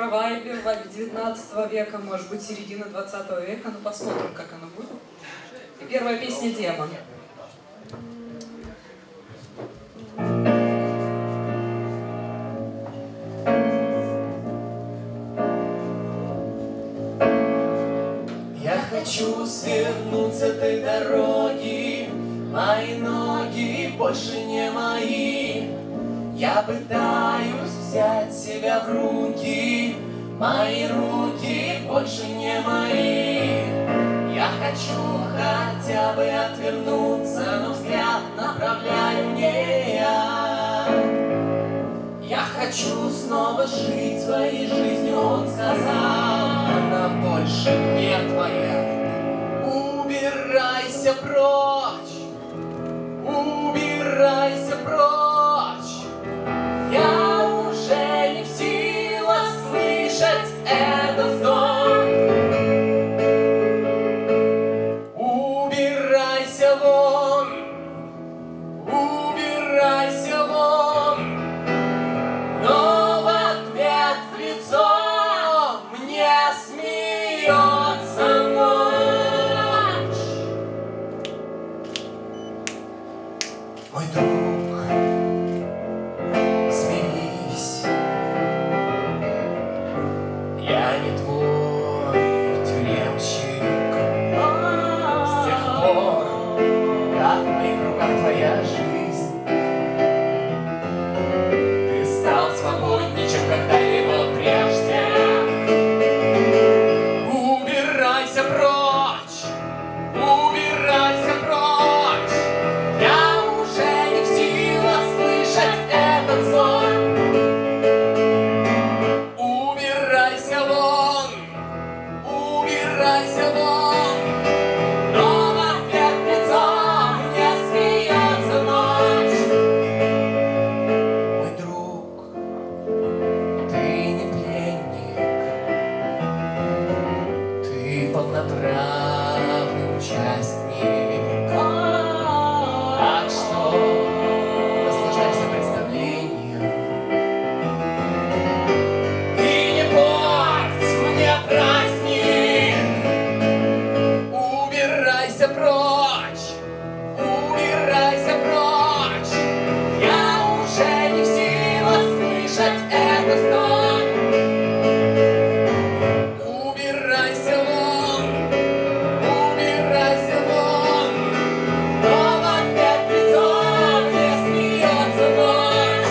провайбе 19 века, может быть, середина 20 века. Ну, посмотрим, как оно будет. И первая песня «Демон». Я хочу свернуть с этой дороги, мои ноги больше не мои. Я пытаюсь взять себя в руки, мои руки больше не мои. Я хочу хотя бы отвернуться, но взгляд направляю не я. Я хочу снова жить своей жизнью, он сказал, она больше не твоя. Убирайся прочь, убирайся прочь. Я уже не в силах слышать этот вздох. Убирайся вон, убирайся вон. Но в ответ в лицо мне смеется ночь. Мой друг, смирись, я не твой тюремщик. С тех пор, как в моих руках твоя жизнь, ты стал свободнее, чем когда-либо прежде. Убирайся прочь, убирайся прочь. Я уже не в силах слышать этот звон. Убирайся вон, убирайся вон. Но в ответ в лицо мне смеется ночь. Мой друг, ты не пленник, ты полноправный участник. Так что наслаждайся представлением и не порть мне праздник. Убирайся прочь, убирайся прочь. Я уже не в силах слышать этот стон. Убирайся вон, убирайся вон. Но в ответ в лицо мне смеется ночь.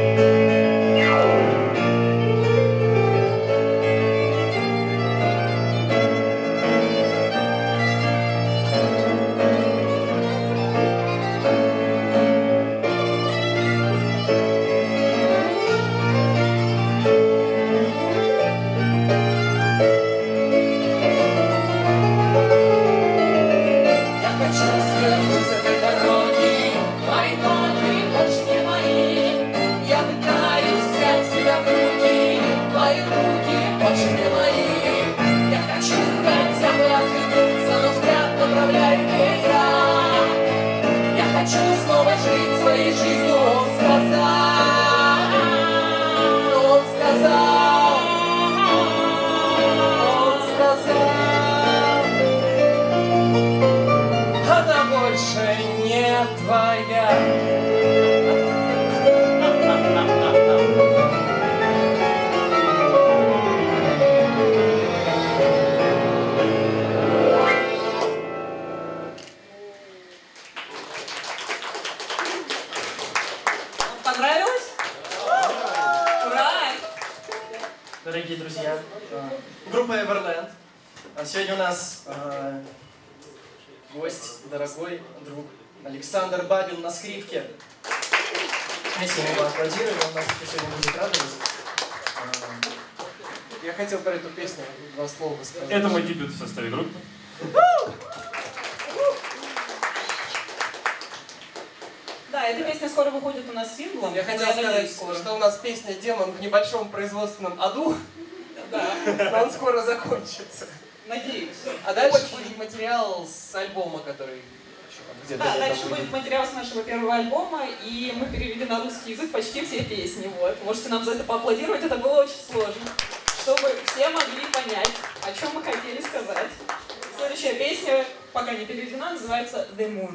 Я хочу свернуть с этой дороги, мои ноги больше не мои. Я пытаюсь взять себя в руки, твои руки больше не мои. Я хочу хотя бы отвернуться, но взгляд направляю не я. Я хочу снова жить своей жизнью, он сказал, он сказал, он сказал. Она больше не твоя. Вам понравилось? Ура! Дорогие друзья, группа Everland. Сегодня у нас гость, дорогой друг Александр Бабин на скрипке. Вместе мы его аплодируем, он нас сегодня будет радовать. Я хотел про эту песню два слова сказать. Это мой дебют в составе группы. Да, эта песня скоро выходит у нас синглом. Я хотел сказать, что у нас песня «Демон» в небольшом производственном аду, Да, но он скоро закончится. надеюсь. А дальше будет материал с альбома, который где-то Да, летом дальше выйдет. будет материал с нашего первого альбома, и мы перевели на русский язык почти все песни. Вот. Можете нам за это поаплодировать, это было очень сложно. чтобы все могли понять, о чем мы хотели сказать. Следующая песня, пока не переведена, называется «The Moon».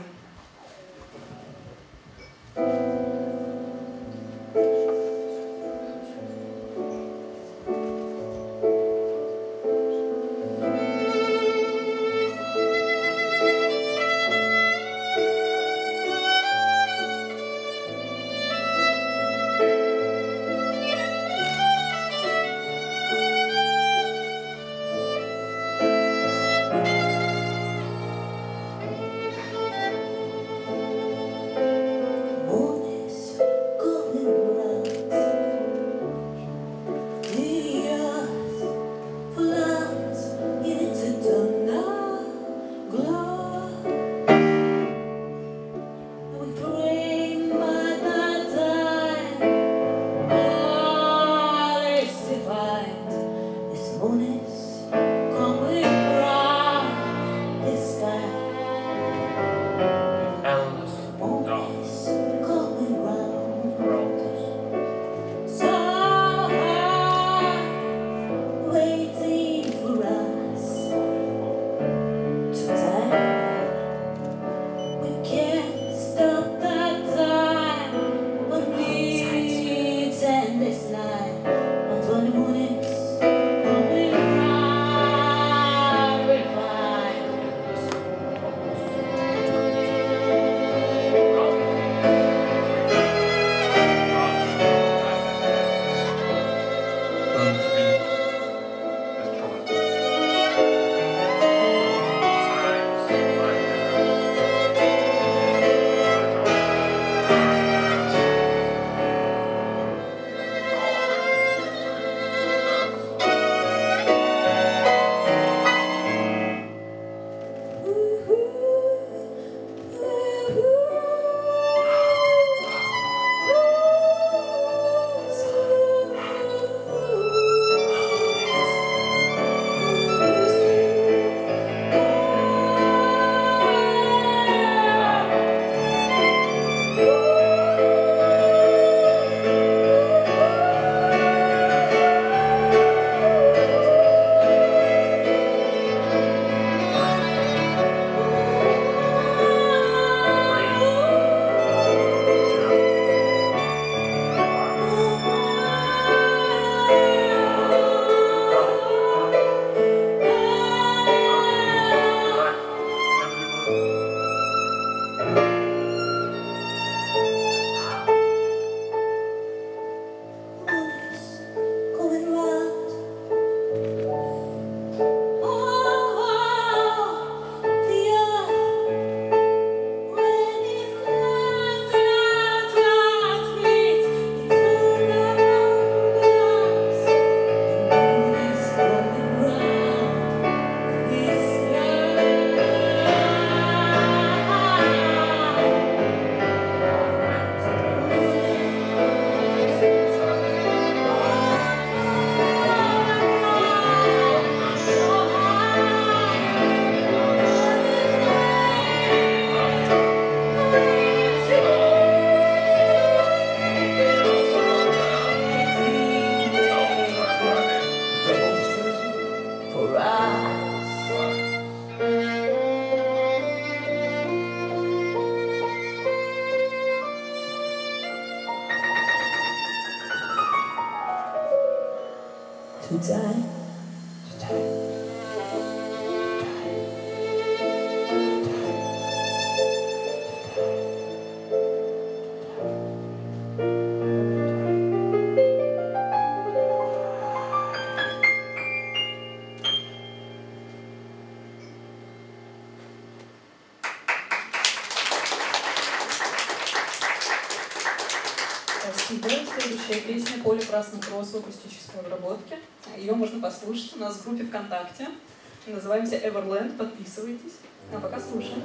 Следующая песня «Поле красных роз» в акустической обработке. Ее можно послушать у нас в группе ВКонтакте. Называемся Everland. Подписывайтесь. А пока слушаем.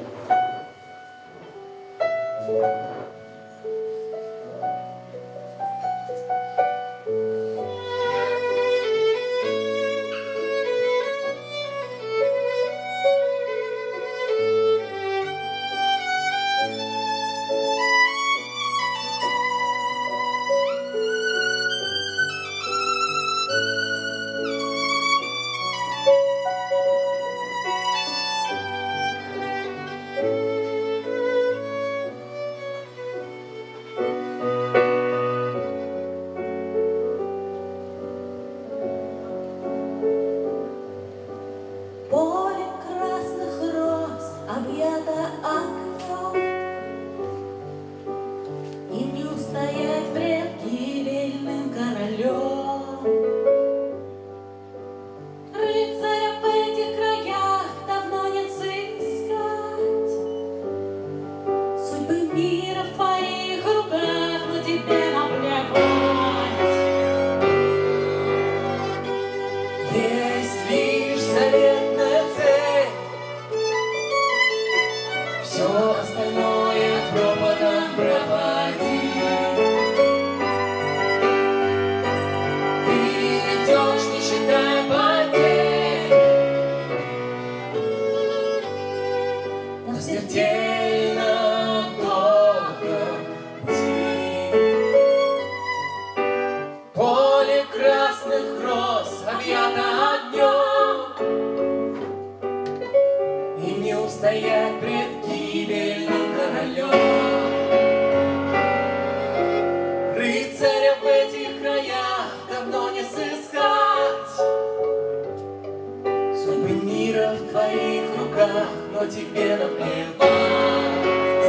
тебе наплевать.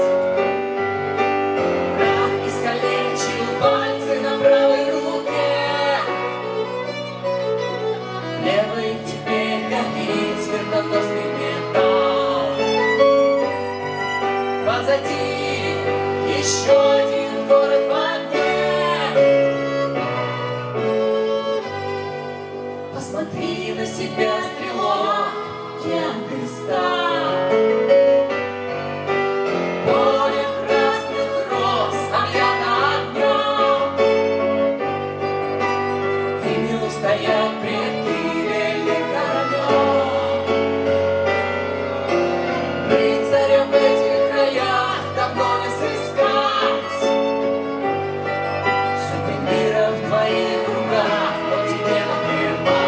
Враг искалечил пальцы на правой руке, в левой теперь горит смертоносный металл. Позади еще один город в огне. Посмотри на себя, стрелок, кем ты стал. Поле красных роз объято огнем, и не устоять пред гибелью королем. Рыцаря в этих краях давно не сыскать. Судьбы мира в твоих руках, но тебе наплевать.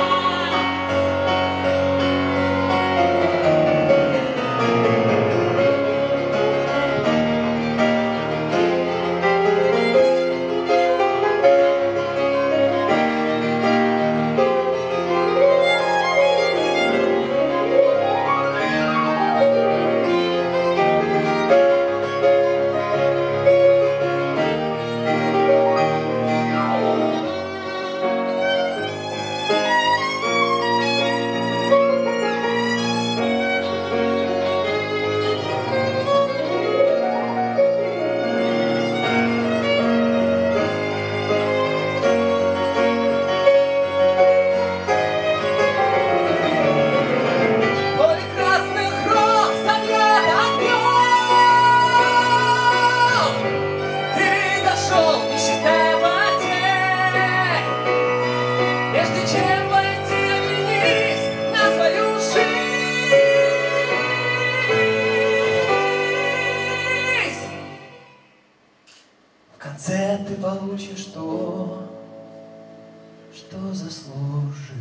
В конце ты получишь то, что заслужил.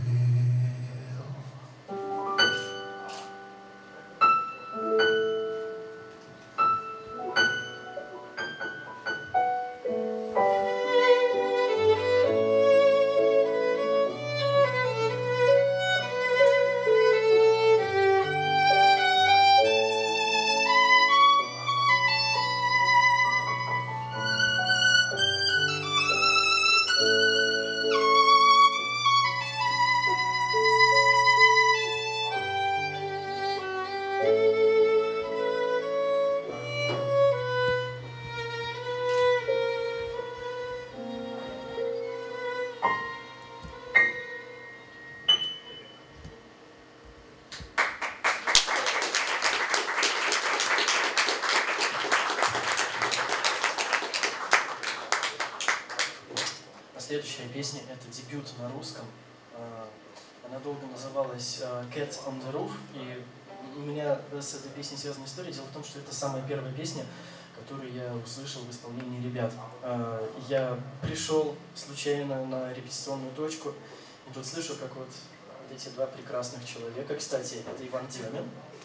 Следующая песня — это дебют на русском. Она долго называлась Cats on the Roof, и у меня с этой песней связана история. Дело в том, что это самая первая песня, которую я услышал в исполнении ребят. Я пришел случайно на репетиционную точку, и тут слышу, как вот эти два прекрасных человека, кстати, это Иван Демин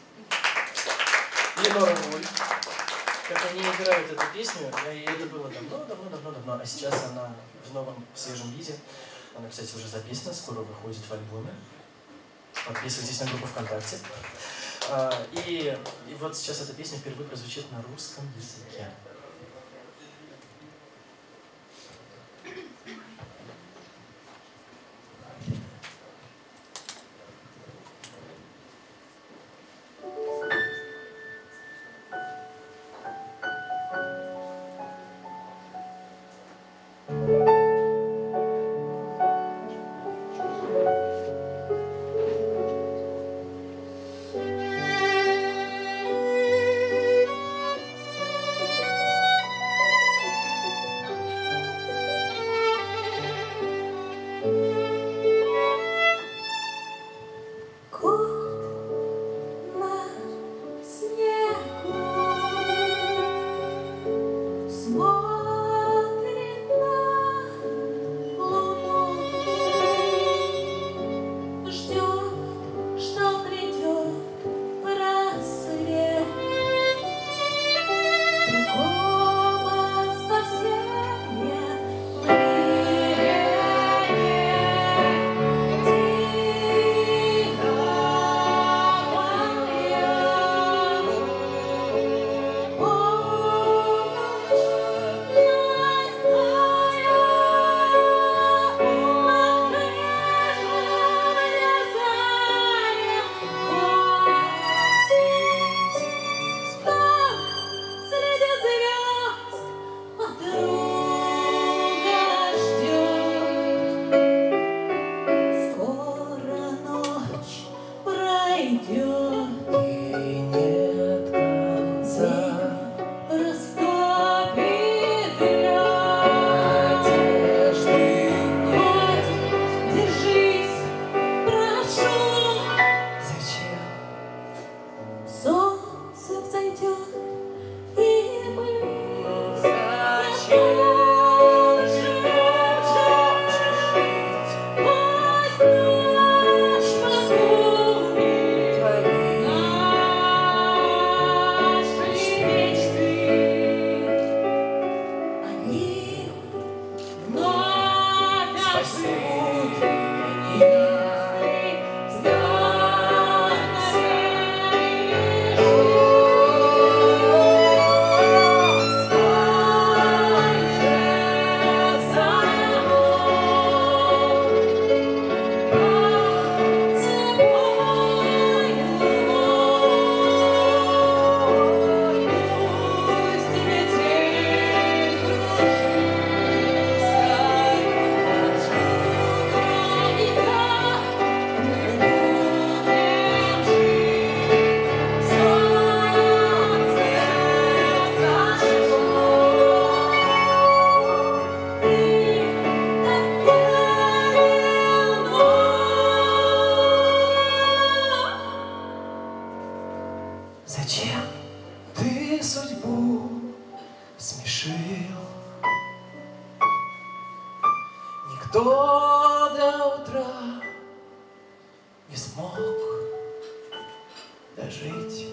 и Нора Вульф, как они играют эту песню, и это было давно, а сейчас она в новом, свежем виде. Она, кстати, уже записана, скоро выходит в альбоме. Подписывайтесь на группу ВКонтакте. И вот сейчас эта песня впервые прозвучит на русском языке. спешил. Никто до утра не смог дожить.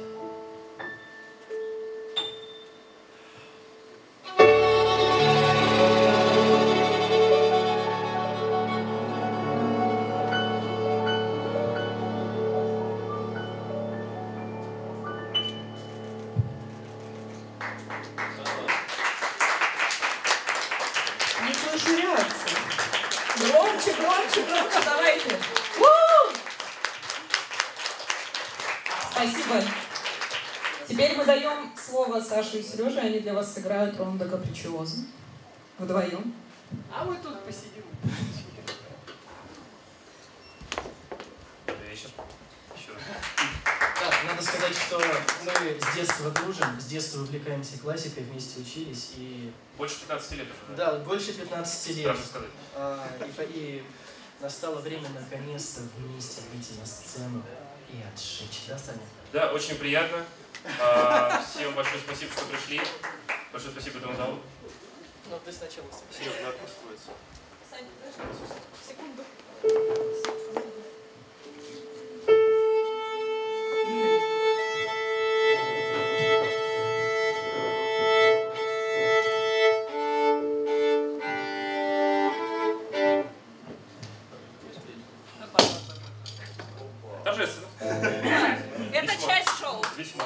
Не слышу реакции. Громче, громче, громче, давайте. У! Спасибо. Теперь мы даем слово Саше и Сереже, они для вас сыграют рондо капричиозо. Вдвоем. А мы тут посидим. Вечер. Еще раз. Да, надо сказать, что мы с детства дружим, с детства увлекаемся классикой, вместе учились и... Больше 15 лет уже. Да, больше 15 лет. Страшно сказать. И настало время наконец-то вместе выйти на сцену и отжечь. Да, Саня? Да, очень приятно. Всем большое спасибо, что пришли. Большое спасибо этому залу. Ну, ты сначала спасибо. Серега, надо построиться. Саня, подожди, секунду. Торжественно. Это часть шоу. Весьма.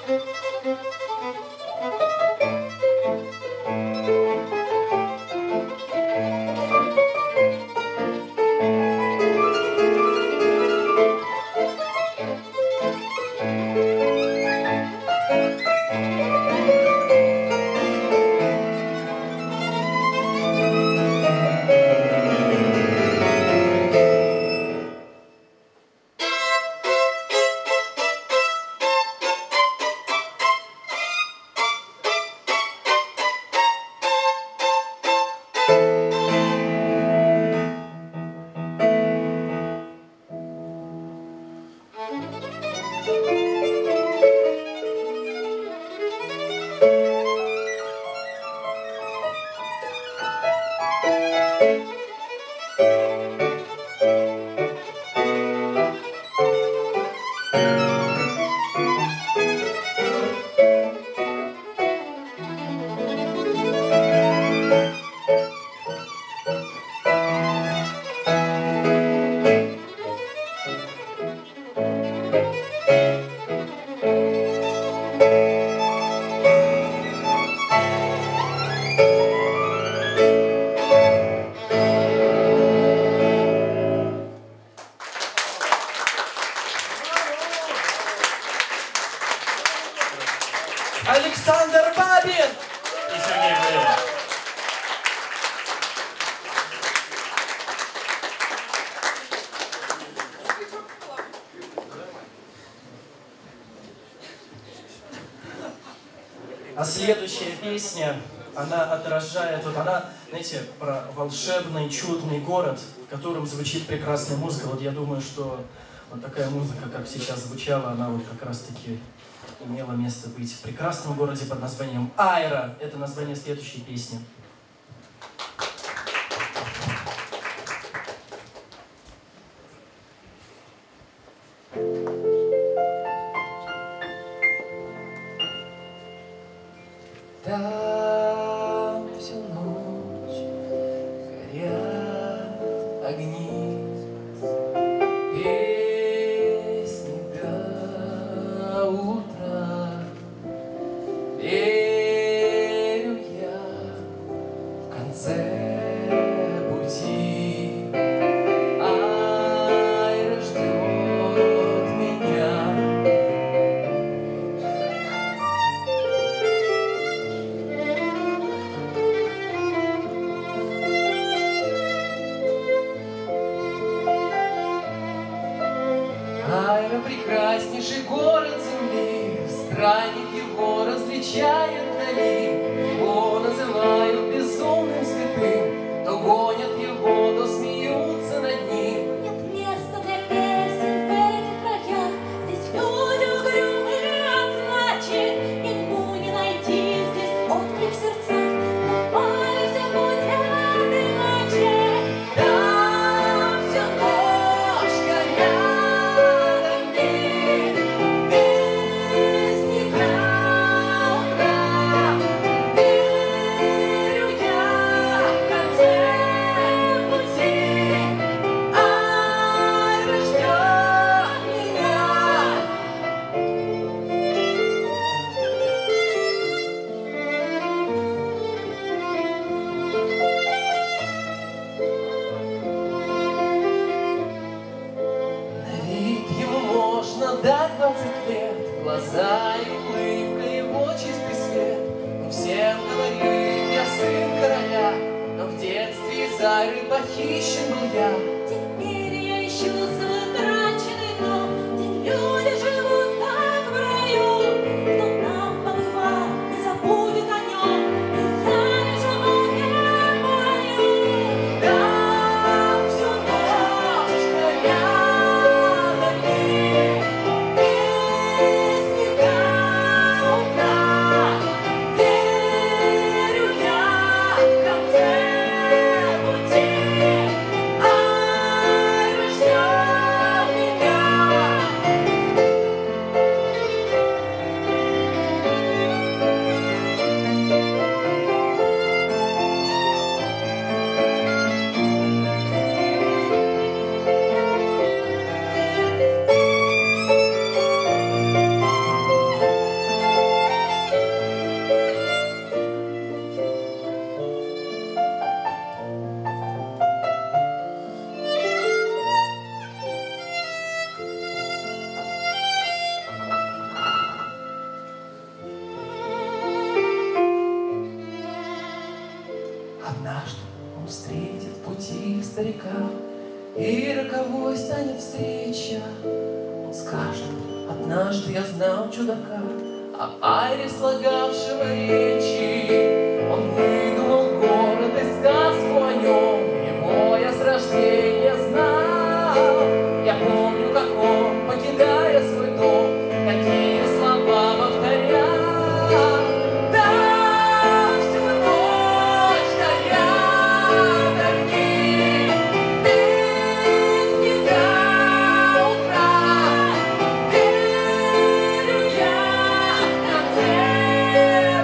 Александр Бабин! И Сергей Валерьев. А следующая песня, она отражает, вот она, знаете, про волшебный, чудный город, в котором звучит прекрасная музыка. Вот я думаю, что вот такая музыка, как сейчас звучала, она вот как раз-таки имела место быть в прекрасном городе под названием Айра. Это название следующей песни. Там всю ночь горят огни, песни до утра. Верю я в конце пути, Айра ждет меня. Айра — прекраснейший город земли, странник его различает вдали. Его называют безумным святым, то гонят его, то смеются над ним. Нет места для песен в этих краях, здесь люди угрюмые от значит. Ему не найти здесь отклик в сердцах, давай все будет иначе. Там всю ночь горят огни, песни до утра. Верю я в конце пути, Айра ждет меня. На вид ему можно дать 20 лет, глаза и улыбка, его чистый свет. Он всем говорит: я сын короля, но в детстве из Айры похищен был я. Теперь я ищу свой утраченный дом, где люди живут так в раю. Кто там побывал, не забудет о нем, и я лишь об огне пою. Там всю ночь горят огни, песни до утра. Верю я в конце пути, Айра река, и роковой станет встреча. Он скажет: однажды я знал чудака, об айре, слагавшего речи. Он выдумал город и сказку о нем, его я с рождения знал. Я помню, как он, покидая свой дом, такие слова повторял. Там всю ночь горят огни, песни до утра. Верю я в конце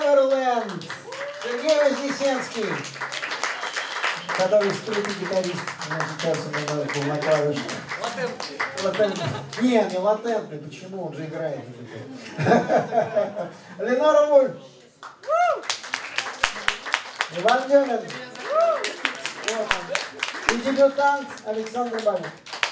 Everland, Сергей Вознесенский, который скрытый гитарист, но сейчас у меня был на клавишах. Латентный. Не латентный, почему? Он же играет. Ленора Вульф. Иван Демин. Вот он. И дебютант Александр Бабин.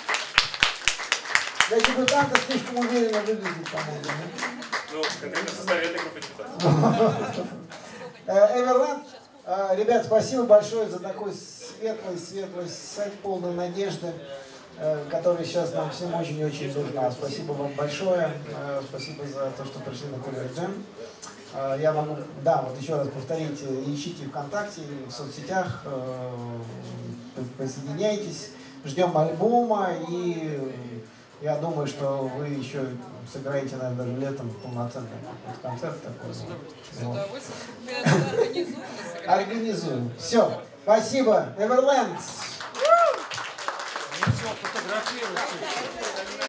Для дебютанта слишком уверенно выглядит, по-моему. Ну, конкретно в составе этой группы дебютантов. Everland. Ребят, спасибо большое за такой светлый сайт, полный надежды, который сейчас нам всем очень-очень нужна. Спасибо вам большое. Спасибо за то, что пришли на Кулер Джем. Я могу, да, вот еще раз повторить, ищите ВКонтакте, в соцсетях, присоединяйтесь, ждем альбома, и я думаю, что вы еще сыграете, наверное, даже летом полноценный концерт такой. Вот. Организуем. Все. Спасибо. Everland.